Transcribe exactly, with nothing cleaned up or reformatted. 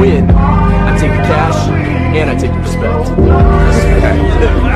win, I take the cash, and I take the respect. Respect.